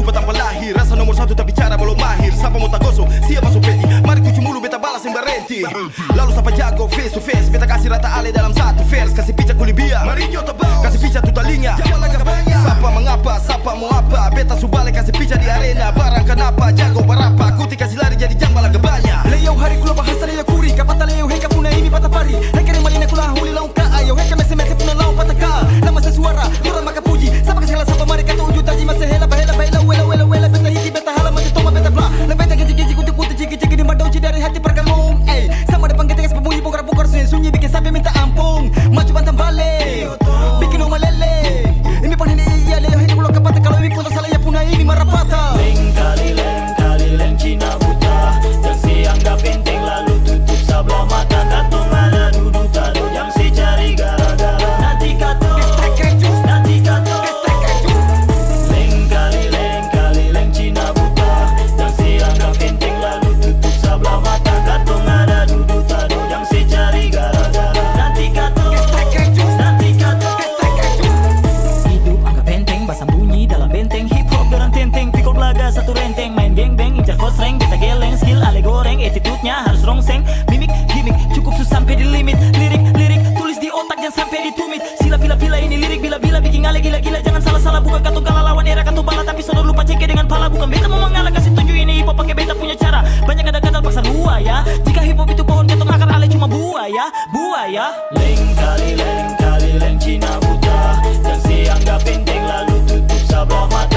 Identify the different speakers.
Speaker 1: tanpa lahir. Rasa nomor satu tapi cara belum mahir. Siapa mau tak gosok, siap masuk peti. Mari kucu mulu beta balas yang berhenti. Lalu siapa jago face to face. Beta kasih rata ale dalam satu verse. Kasih pica kulibia, Marinho tabau. Kasih pica tutalinya, jangan lagak banyak. Siapa mengapa, siapa mau apa. Beta subale kasih pica di arena. Barang kenapa, jago berapa. Kuti kasih lari jadi jambal lagak banyak.
Speaker 2: Leo hari kula bahasa leo kuri. Kapata leo heka puna ini patapari. Heka ni malina kula huli laung ka. Ayo heka mese puna laung pataka. Lama sesuara, kurang maka puji. Siapa kasih siapa mari kata ujud taji masa hela bahela bahela wela beta hiti beta hala mati toma beta bla. La beta gaji kuti ciki di madauci dari hati perkamung. Sama depan kita kas pembunyi bongkar sunyi bikin sampai minta ampun. Maju pantang balik, bikin rumah lele. Ini panen iya leo hiti kula kapata kalau ini pun salah ya puna ini marapata.
Speaker 3: Leng kali leng Cina buta. Yang si anggap penting lalu tutup sebelah mata. Katong ada duduk tado yang si cari gara-gara. Nanti katong Leng kali leng Cina buta. Yang si anggap penting lalu tutup sebelah mata. Katong ada duduk tado yang si cari gara-gara. Nanti katong Hidup anggap penteng, basam bunyi dalam benteng. Hip hop dorang tenteng, pikul belaga satu renteng. Main geng-beng, incar first rank, beta geleng. Skill ale goreng, attitude-nya harus rongseng. Mimik, gimmick, cukup susah sampai di limit. Lirik, tulis di otak jangan sampai ditumit. Sila pila ini lirik bila bikin ale gila-gila. Jangan salah bukan katong kalah lawan era katong bala. Tapi sodor lupa cengke dengan pala. Bukan beta mau mengalah, kasih tunjuk ini hip hop pakai beta punya cara. Banyak ada kata pasar buaya. Jika hip hop itu pohon katong akar ale cuma buaya. Leng kali leng Cina buta. Yang si anggap penting lalu tutup sebelah mata.